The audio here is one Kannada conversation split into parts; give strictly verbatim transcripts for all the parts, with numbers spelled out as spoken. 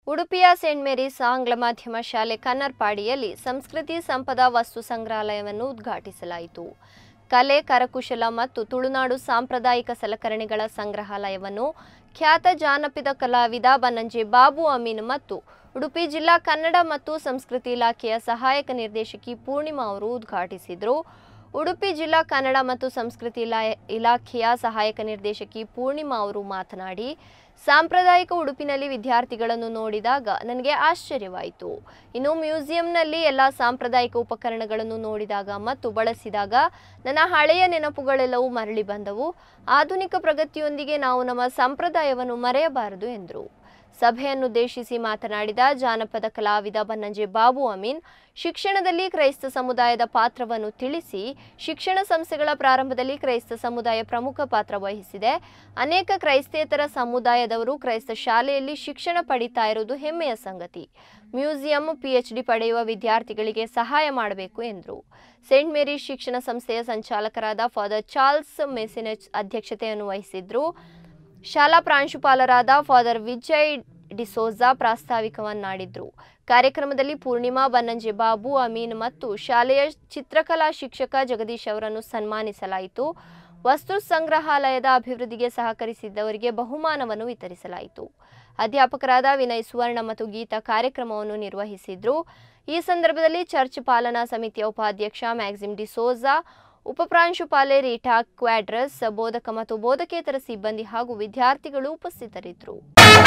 ಉಡುಪಿಯ ಸೇಂಟ್ ಮೇರಿಸ್ ಆಂಗ್ಲ ಮಾಧ್ಯಮ ಶಾಲೆ ಕನ್ನರ್ಪಾಡಿಯಲ್ಲಿ ಸಂಸ್ಕೃತಿ ಸಂಪದ ವಸ್ತು ಸಂಗ್ರಹಾಲಯವನ್ನು ಉದ್ಘಾಟಿಸಲಾಯಿತು. ಕಲೆ, ಕರಕುಶಲ ಮತ್ತು ತುಳುನಾಡು ಸಾಂಪ್ರದಾಯಿಕ ಸಲಕರಣೆಗಳ ಸಂಗ್ರಹಾಲಯವನ್ನು ಖ್ಯಾತ ಜಾನಪದ ಕಲಾವಿದ ಬನ್ನಂಜೆ ಬಾಬು ಅಮೀನ್ ಮತ್ತು ಉಡುಪಿ ಜಿಲ್ಲಾ ಕನ್ನಡ ಮತ್ತು ಸಂಸ್ಕೃತಿ ಇಲಾಖೆಯ ಸಹಾಯಕ ನಿರ್ದೇಶಕಿ ಪೂರ್ಣಿಮಾ ಅವರು ಉದ್ಘಾಟಿಸಿದರು. ಉಡುಪಿ ಜಿಲ್ಲಾ ಕನ್ನಡ ಮತ್ತು ಸಂಸ್ಕೃತಿ ಇಲಾಖೆಯ ಸಹಾಯಕ ನಿರ್ದೇಶಕಿ ಪೂರ್ಣಿಮಾ ಅವರು ಮಾತನಾಡಿ, ಸಾಂಪ್ರದಾಯಿಕ ಉಡುಪಿನಲ್ಲಿ ವಿದ್ಯಾರ್ಥಿಗಳನ್ನು ನೋಡಿದಾಗ ನನಗೆ ಆಶ್ಚರ್ಯವಾಯಿತು. ಇನ್ನು ಮ್ಯೂಸಿಯಂನಲ್ಲಿ ಎಲ್ಲ ಸಾಂಪ್ರದಾಯಿಕ ಉಪಕರಣಗಳನ್ನು ನೋಡಿದಾಗ ಮತ್ತು ಬಳಸಿದಾಗ ನನ್ನ ಹಳೆಯ ನೆನಪುಗಳೆಲ್ಲವೂ ಮರಳಿ ಬಂದವು. ಆಧುನಿಕ ಪ್ರಗತಿಯೊಂದಿಗೆ ನಾವು ನಮ್ಮ ಸಂಪ್ರದಾಯವನ್ನು ಮರೆಯಬಾರದು ಎಂದರು. ಸಭೆಯನ್ನುದ್ದೇಶಿಸಿ ಮಾತನಾಡಿದ ಜಾನಪದ ಕಲಾವಿದ ಬನ್ನಂಜೆ ಬಾಬು ಅಮೀನ್, ಶಿಕ್ಷಣದಲ್ಲಿ ಕ್ರೈಸ್ತ ಸಮುದಾಯದ ಪಾತ್ರವನ್ನು ತಿಳಿಸಿ, ಶಿಕ್ಷಣ ಸಂಸ್ಥೆಗಳ ಪ್ರಾರಂಭದಲ್ಲಿ ಕ್ರೈಸ್ತ ಸಮುದಾಯ ಪ್ರಮುಖ ಪಾತ್ರ ವಹಿಸಿದೆ. ಅನೇಕ ಕ್ರೈಸ್ತೇತರ ಸಮುದಾಯದವರು ಕ್ರೈಸ್ತ ಶಾಲೆಯಲ್ಲಿ ಶಿಕ್ಷಣ ಪಡಿತಾ ಇರುವುದು ಹೆಮ್ಮೆಯ ಸಂಗತಿ. ಮ್ಯೂಸಿಯಂ ಪಿಎಚ್ಡಿ ಪಡೆಯುವ ವಿದ್ಯಾರ್ಥಿಗಳಿಗೆ ಸಹಾಯ ಮಾಡಬೇಕು ಎಂದರು. ಸೇಂಟ್ ಮೇರಿಸ್ ಶಿಕ್ಷಣ ಸಂಸ್ಥೆಯ ಸಂಚಾಲಕರಾದ ಫಾದರ್ ಚಾರ್ಲ್ಸ್ ಮೆಸಿನೆಚ್ ಅಧ್ಯಕ್ಷತೆಯನ್ನು ವಹಿಸಿದ್ರು. ಶಾಲಾ ಪ್ರಾಂಶುಪಾಲರಾದ ಫಾದರ್ ವಿಜಯ್ ಡಿಸೋಜಾ ಪ್ರಾಸ್ತಾವಿಕವನ್ನಾಡಿದ್ರು. ಕಾರ್ಯಕ್ರಮದಲ್ಲಿ ಪೂರ್ಣಿಮಾ, ಬನ್ನಂಜೆ ಬಾಬು ಅಮೀನ್ ಮತ್ತು ಶಾಲೆಯ ಚಿತ್ರಕಲಾ ಶಿಕ್ಷಕ ಜಗದೀಶ್ ಅವರನ್ನು ಸನ್ಮಾನಿಸಲಾಯಿತು. ವಸ್ತು ಸಂಗ್ರಹಾಲಯದ ಅಭಿವೃದ್ಧಿಗೆ ಸಹಕರಿಸಿದ್ದವರಿಗೆ ಬಹುಮಾನವನ್ನು ವಿತರಿಸಲಾಯಿತು. ಅಧ್ಯಾಪಕರಾದ ವಿನಯ್ ಸುವರ್ಣ ಮತ್ತು ಗೀತಾ ಕಾರ್ಯಕ್ರಮವನ್ನು ನಿರ್ವಹಿಸಿದ್ರು. ಈ ಸಂದರ್ಭದಲ್ಲಿ ಚರ್ಚ್ ಪಾಲನಾ ಸಮಿತಿಯ ಉಪಾಧ್ಯಕ್ಷ ಮ್ಯಾಕ್ಸಿಮ್ ಡಿಸೋಜಾ, ಉಪಪ್ರಾಂಶುಪಾಲೆ ರೀಟಾ ಕ್ವಾಡ್ರಸ್, ಬೋಧಕ ಮತ್ತು ಬೋಧಕೇತರ ಸಿಬ್ಬಂದಿ ಹಾಗೂ ವಿದ್ಯಾರ್ಥಿಗಳು ಉಪಸ್ಥಿತರಿದ್ದರು.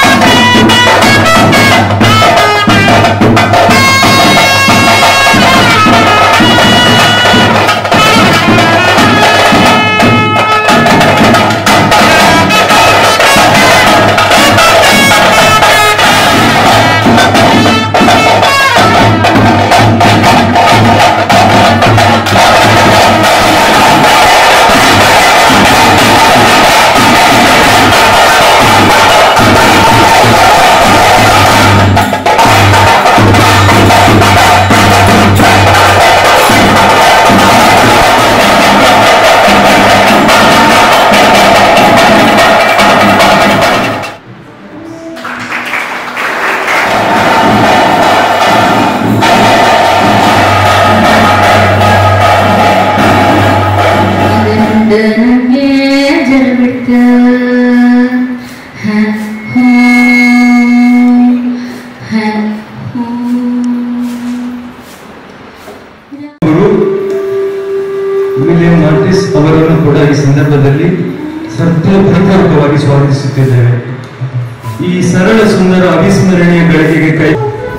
ವಿಲಿಯಂ ಆರ್ಟಿಸ್ ಅವರನ್ನು ಕೂಡ ಈ ಸಂದರ್ಭದಲ್ಲಿ ಹೃತ್ಪೂರ್ವಕವಾಗಿ ಸ್ವಾಗತಿಸುತ್ತಿದ್ದೇವೆ. ಈ ಸರಳ ಸುಂದರ ಅವಿಸ್ಮರಣೀಯ ಗಳಿಗೆಗೆ ಕೈ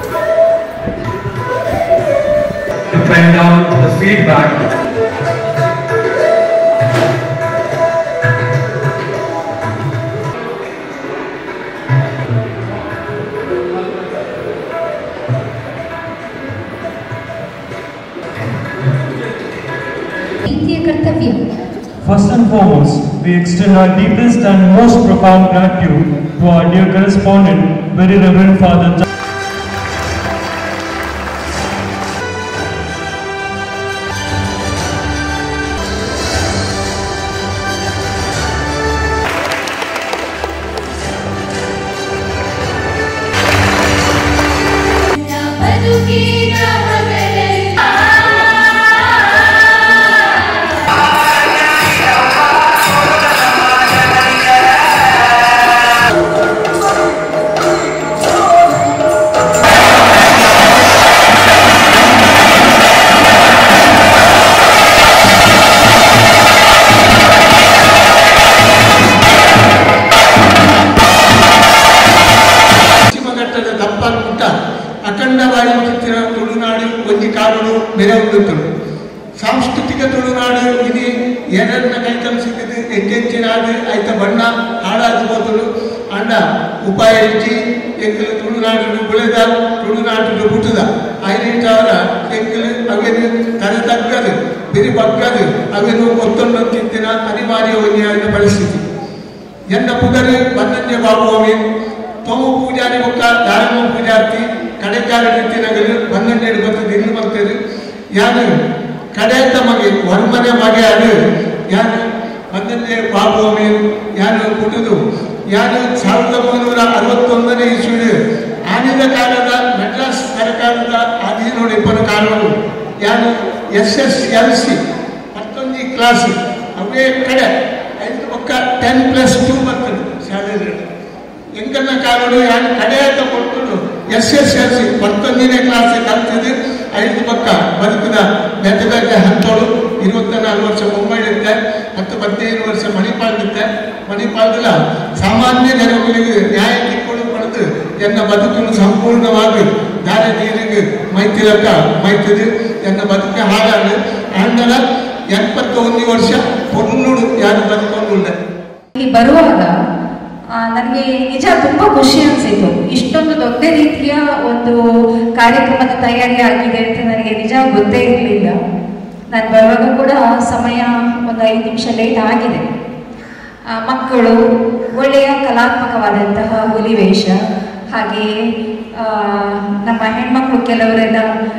find out the feedback. First and foremost, we extend our deepest and most profound gratitude to our dear correspondent, Very Reverend Father ಅಖಂಡವಾಗಿ ಚಿತ್ರ ತುಳುನಾಡು ಒಂದು ಕಾಡು ಮೆರವಣಿಗೆ ಸಾಂಸ್ಕೃತಿಕ ತುಳುನಾಡು ಇದು ಎರಡನ್ನ ಕೈತಲಿಸಿದ್ದು ಹೆಚ್ಚೆಚ್ಚಿನಾಡು ಆಯ್ತ ಬಣ್ಣ ಹಾಡಾದು ಹೋದಲು ಅಂಡ ಉಪಾಯ ರುಚಿ ಎಂಕಲು ತುಳುನಾಡು ಬೆಳೆದ ತುಳುನಾಡು ಹುಟ್ಟದ ಐದು ಅವರ ಎಂಕಲು ಅವೇನು ತಲೆ ತಗ್ಗದು ಬಿರಿ ಬಗ್ಗದು ಅವೇನು ಒತ್ತೊಂದು ಚಿಂತಿನ ಅನಿವಾರ್ಯ ಒಂದು ಪರಿಸ್ಥಿತಿ. ಎನ್ನ ಪುದರು ಬನ್ನಂಜೆ ಬಾಬು ಅಮೀನ್ ತೊಮು ಪೂಜಾರಿ ಮುಖ ಧಾರ್ಮ ಪೂಜಾರ್ತಿ ಕಡೆಕಾರ ರೀತಿಯಾಗಲು ಬನ್ನಂಜೆ ಗೊತ್ತು ಇನ್ನು ಬರ್ತಾರೆ ಯಾರು ಕಡೆಯಂತ ಮಗೆ ವರ್ಮನೆ ಮಗೆ ಅದು ಯಾರು ಬನ್ನಂಜೆ ಬಾಬು ಅಮೀನ್ ಯಾರು ಕುಟುದು ಯಾರು ಸಾವಿರದ ಒಂಬೈನೂರ ಅರವತ್ತೊಂದನೇ ಇಸ್ವಿ ಆಳಿದ ಕಾಲದ ಮೆಡ್ರಾಸ್ ಸರ್ಕಾರದ ಅಧೀನೋಡು ಇಬ್ಬರ ಕಾಲವು ಯಾರು ಎಸ್ ಎಸ್ ಎಲ್ ಸಿ ಮತ್ತೊಂದು ಕ್ಲಾಸ್ ಅವೇ ಕಡೆ ಐದು ಪಕ್ಕ ಟೆನ್ ಪ್ಲಸ್ ಟೂ ಬರ್ತದೆ ಶಾಲೆಗಳು ಎಂಗನ್ನ ಕಾಲೋಡು ಯಾರು ಕಡೆ ಅಂತ ಕೊಟ್ಟು ಎಸ್ ಎಸ್ ಎಲ್ ಸಿ ಮತ್ತೊಂದನೇ ಕ್ಲಾಸ್ ಕಲ್ತಿದ್ದು ಐದು ಪಕ್ಕ ಬದುಕಿದ ಬೇರೆ ಬೇರೆ ಹತ್ತೋಳು ಇರುವತ್ತ ನಾಲ್ಕು ವರ್ಷ ಮುಂಬೈಲಿದ್ದೆ ಮತ್ತು ಹದಿನೈದು ವರ್ಷ ಮಣಿಪಾಲದಿದ್ದೆ ಮಣಿಪಾಲದ ಸಾಮಾನ್ಯ ಜನಗಳಿಗೆ ನ್ಯಾಯ ಕಿಕ್ಕೊಂಡು ಪಡೆದು ಎನ್ನ ಬದುಕನ್ನು ಸಂಪೂರ್ಣವಾಗಿ ದಾರಿ ನೀರಿಗೆ ಮೈತಿಲಕ್ಕ ಮೈತಿದು ಎನ್ನ ಬದುಕು ಹಾಗಾಗಿ ಅಂಡಲ ಎಪ್ಪತ್ತೊಂದು ವರ್ಷ ಪೊನ್ನೂಡು ಯಾರು ಬದುಕೊಂಡುಳ್ಳೆ. ಇಲ್ಲಿ ಬರುವಾಗ ನನಗೆ ನಿಜ ತುಂಬ ಖುಷಿ ಅನಿಸಿತು. ಇಷ್ಟೊಂದು ದೊಡ್ಡ ರೀತಿಯ ಒಂದು ಕಾರ್ಯಕ್ರಮದ ತಯಾರಿ ಆಗಿದೆ ಅಂತ ನನಗೆ ನಿಜ ಗೊತ್ತೇ ಇರಲಿಲ್ಲ. ನಾನು ಬರುವಾಗ ಕೂಡ ಸಮಯ ಒಂದು ಐದು ನಿಮಿಷ ಲೇಟ್ ಆಗಿದೆ. ಮಕ್ಕಳು ಒಳ್ಳೆಯ ಕಲಾತ್ಮಕವಾದಂತಹ ಹುಲಿವೇಷ, ಹಾಗೆಯೇ ನಮ್ಮ ಹೆಣ್ಮಕ್ಳು ಕೆಲವರೆಲ್ಲ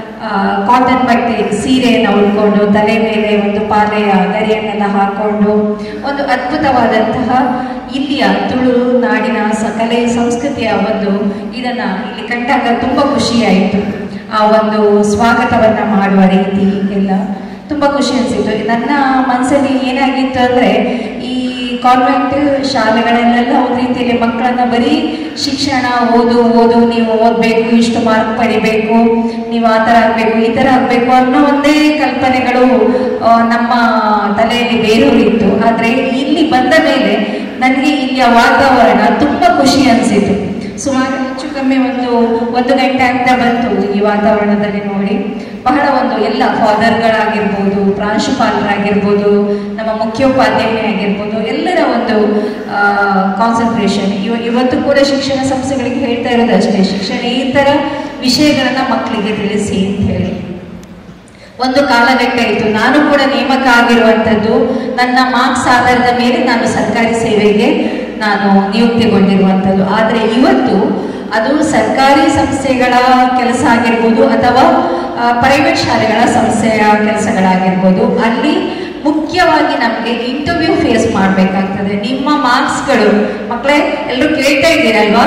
ಕಾಟನ್ ಬಟ್ಟೆ ಸೀರೆಯನ್ನು ಉಟ್ಕೊಂಡು ತಲೆ ಮೇಲೆ ಒಂದು ಪಾಲೆಯ ಗರಿಯನ್ನೆಲ್ಲ ಹಾಕೊಂಡು ಒಂದು ಅದ್ಭುತವಾದಂತಹ ಇಲ್ಲಿಯ ತುಳು ನಾಡಿನ ಕಲೆ ಸಂಸ್ಕೃತಿಯ ಒಂದು ಇದನ್ನು ಇಲ್ಲಿ ಕಂಡಾಗ ತುಂಬ ಖುಷಿಯಾಯಿತು. ಆ ಒಂದು ಸ್ವಾಗತವನ್ನು ಮಾಡುವ ರೀತಿ ಎಲ್ಲ ತುಂಬ ಖುಷಿ ಅನಿಸಿತು. ನನ್ನ ಮನಸ್ಸಲ್ಲಿ ಏನಾಗಿತ್ತು ಅಂದರೆ, ಈ ಕಾನ್ವೆಂಟ್ ಶಾಲೆಗಳಲ್ಲೆಲ್ಲ ಒಂದು ರೀತಿಯಲ್ಲಿ ಮಕ್ಕಳನ್ನ ಬರೀ ಶಿಕ್ಷಣ ಓದು ಓದು ನೀವು ಓದಬೇಕು, ಇಷ್ಟು ಮಾರ್ಕ್ ಪಡಿಬೇಕು, ನೀವು ಆ ಥರ ಆಗಬೇಕು ಈ ಥರ ಆಗಬೇಕು ಅನ್ನೋ ಒಂದೇ ಕಲ್ಪನೆಗಳು ನಮ್ಮ ತಲೆಯಲ್ಲಿ ಬೇರೂರಿತ್ತು. ಆದರೆ ಇಲ್ಲಿ ಬಂದ ಮೇಲೆ ನನಗೆ ಇಲ್ಲಿಯ ವಾತಾವರಣ ತುಂಬ ಖುಷಿ ಅನಿಸಿತು. ಸುಮಾರು ಹೆಚ್ಚು ಕಮ್ಮಿ ಒಂದು ಒಂದು ಗಂಟೆ ಅಂತ ಬಂತು ಈ ವಾತಾವರಣದಲ್ಲಿ ನೋಡಿ. ಬಹಳ ಒಂದು ಎಲ್ಲ ಫಾದರ್ಗಳಾಗಿರ್ಬೋದು, ಪ್ರಾಂಶುಪಾಲರಾಗಿರ್ಬೋದು, ನಮ್ಮ ಮುಖ್ಯೋಪಾಧ್ಯಾಯನೇ ಆಗಿರ್ಬೋದು, ಎಲ್ಲರ ಒಂದು ಕಾನ್ಸಂಟ್ರೇಷನ್ ಇವ ಇವತ್ತು ಕೂಡ ಶಿಕ್ಷಣ ಸಂಸ್ಥೆಗಳಿಗೆ ಹೇಳ್ತಾ ಇರೋದು ಅಷ್ಟೇ, ಶಿಕ್ಷಣ ಈ ಥರ ವಿಷಯಗಳನ್ನು ಮಕ್ಕಳಿಗೆ ತಿಳಿಸಿ ಅಂತ ಹೇಳಿ. ಒಂದು ಕಾಲಘಟ್ಟ ಇತ್ತು, ನಾನು ಕೂಡ ನೇಮಕ ಆಗಿರುವಂಥದ್ದು ನನ್ನ ಮಾರ್ಕ್ಸ್ ಆಧಾರದ ಮೇಲೆ ನಾನು ಸರ್ಕಾರಿ ಸೇವೆಗೆ ನಾನು ನಿಯುಕ್ತಿಗೊಂಡಿರುವಂಥದ್ದು. ಆದರೆ ಇವತ್ತು ಅದು ಸರ್ಕಾರಿ ಸಂಸ್ಥೆಗಳ ಕೆಲಸ ಆಗಿರ್ಬೋದು ಅಥವಾ ಪ್ರೈವೇಟ್ ಶಾಲೆಗಳ ಸಂಸ್ಥೆಯ ಕೆಲಸಗಳಾಗಿರ್ಬೋದು, ಅಲ್ಲಿ ಮುಖ್ಯವಾಗಿ ನಮಗೆ ಇಂಟರ್ವ್ಯೂ ಫೇಸ್ ಮಾಡಬೇಕಾಗ್ತದೆ. ನಿಮ್ಮ ಮಾರ್ಕ್ಸ್ಗಳು ಮಕ್ಕಳೇ ಎಲ್ಲರೂ ಕೇಳ್ತಾ ಇದ್ದೀರಲ್ವಾ?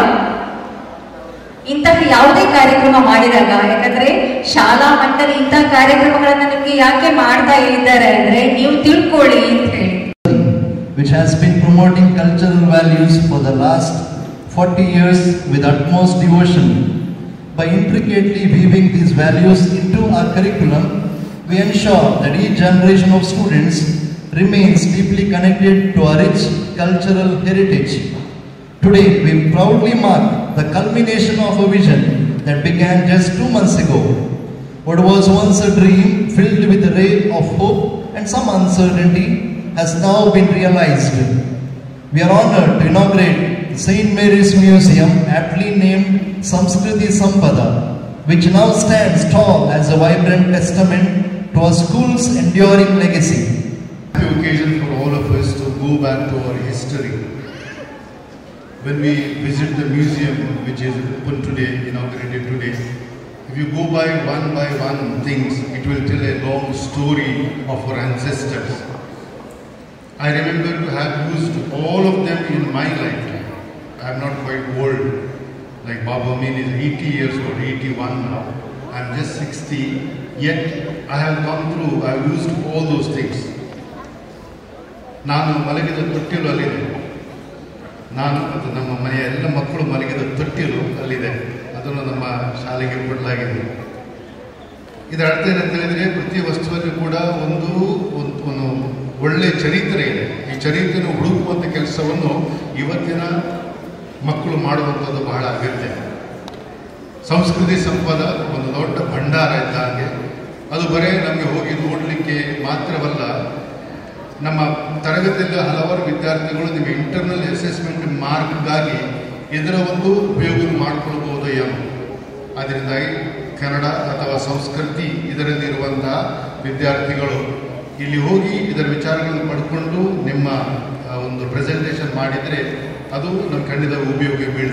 ಇಂತಹ ಯಾವುದೇ ಕಾರ್ಯಕ್ರಮ ಮಾಡಿದಾಗ, ಯಾಕಂದ್ರೆ ಶಾಲಾ ಮಟ್ಟದಲ್ಲಿ ಇಂತಹ ಕಾರ್ಯಕ್ರಮಗಳನ್ನ ನಿಮಗೆ ಯಾಕೆ ಮಾಡ್ತಾ ಇದ್ದಾರೆ ಅಂದ್ರೆ ನೀವು ತಿಳ್ಕೊಳ್ಳಿ ಅಂತ ಹೇಳಿ. Which has been promoting cultural values for the last forty years with utmost devotion. By intricately weaving these values into our curriculum, we ensure that each generation of students remains deeply connected to our rich cultural heritage. Today, we proudly mark the culmination of a vision that began just two months ago. What was once a dream filled with a ray of hope and some uncertainty has now been realized. We are honored to inaugurate the Saint Mary's Museum, aptly named Samskriti Sampada, which now stands tall as a vibrant testament to our school's enduring legacy. The occasion for all of us to go back to our history. When we visit the museum, which is open today, inaugurated today, if you go by one by one things, it will tell a long story of our ancestors. I remember to have used all of them in my lifetime. I am not quite old, like Baba Amin is eighty years old, eighty-one now. I am just sixty, yet I have gone through, I have used all those things. ನಾನು ಮಲಗಿದ ತೊಟ್ಟಿಲು ಅಲ್ಲಿದೆ, ನಾನು ಮತ್ತು ನಮ್ಮ ಮನೆಯ ಎಲ್ಲ ಮಕ್ಕಳು ಮಲಗಿದ ತೊಟ್ಟಿಲು ಅಲ್ಲಿದೆ, ಅದನ್ನು ನಮ್ಮ ಶಾಲೆಗೆ ಕೊಡಲಾಗಿದೆ. ಇದರ ಅರ್ಥ ಏನಂತ ಹೇಳಿದರೆ, ಪ್ರತಿ ವಸ್ತುವಲ್ಲಿ ಕೂಡ ಒಂದು ಒಂದು ಒಳ್ಳೆಯ ಚರಿತ್ರೆ ಇದೆ. ಈ ಚರಿತ್ರೆಯನ್ನು ಹುಡುಕುವಂಥ ಕೆಲಸವನ್ನು ಇವತ್ತಿನ ಮಕ್ಕಳು ಮಾಡುವಂಥದ್ದು ಬಹಳ ಅಗತ್ಯ. ಸಂಸ್ಕೃತಿ ಸಂಪದ ಒಂದು ದೊಡ್ಡ ಭಂಡಾರ ಇದ್ದಾಗೆ, ಅದು ಬರೀ ನಮಗೆ ಹೋಗಿ ನೋಡಲಿಕ್ಕೆ ಮಾತ್ರವಲ್ಲ, ನಮ್ಮ ತರಗತಿಯಲ್ಲಿ ಹಲವಾರು ವಿದ್ಯಾರ್ಥಿಗಳು ನಿಮಗೆ ಇಂಟರ್ನಲ್ ಅಸೆಸ್ಮೆಂಟ್ ಮಾರ್ಕ್ಗಾಗಿ ಇದರ ಒಂದು ಉಪಯೋಗ ಮಾಡಿಕೊಳ್ಬಹುದು ಏನೋ. ಅದರಿಂದಾಗಿ ಕನ್ನಡ ಅಥವಾ ಸಂಸ್ಕೃತಿ ಇದರಲ್ಲಿರುವಂತಹ ವಿದ್ಯಾರ್ಥಿಗಳು ಇಲ್ಲಿ ಹೋಗಿ ಇದರ ವಿಚಾರಗಳನ್ನು ಪಡ್ಕೊಂಡು ನಿಮ್ಮ ಒಂದು ಪ್ರೆಸೆಂಟೇಷನ್ ಮಾಡಿದರೆ ಅದು ನಮ್ಮ ಖಂಡಿತ ಉಪಯೋಗ ಬೀಳ್ತದೆ.